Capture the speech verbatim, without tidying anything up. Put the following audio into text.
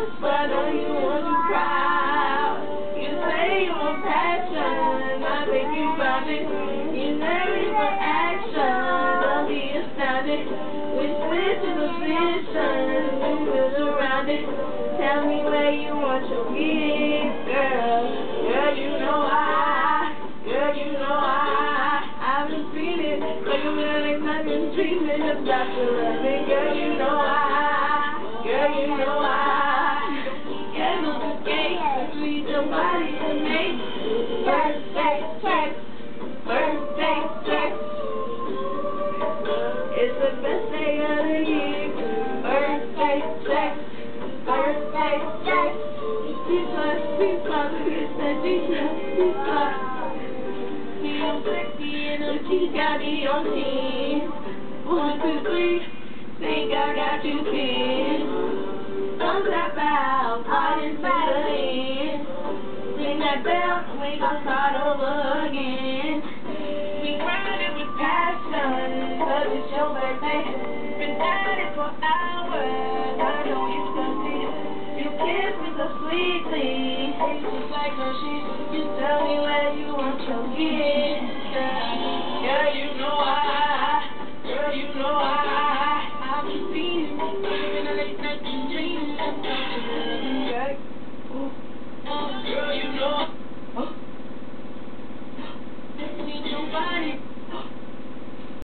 but I know you want you proud. You say you want passion, I think you found it. You're nervous for action, don't be astounded. We switch to position, you move around it. Tell me where you want your gig, girl. Girl, you know I, girl, you know I, I've been feeling like a man I've been dreaming about your loving. Girl, you know I, girl, you know I, get on the gate, lead your body to make birthday sex, birthday sex. It's the best day of the year, birthday sex, birthday sex. Jesus, Jesus, it's the Jesus, Jesus. Feel sexy and the G got me on team. One, two, three, think I got you pinned. Don't stop out, fight until the end. Ring that bell, and we gon' start over again. We grind it with passion, cause it's your birthday. Been at it for hours, I know you can see it. You kiss me so sweetly, just like Hershey. You tell me where you want your gift, girl. Girl, you know I, girl, you know I, I've been feeling, living a late night dream. Girl, girl, you know.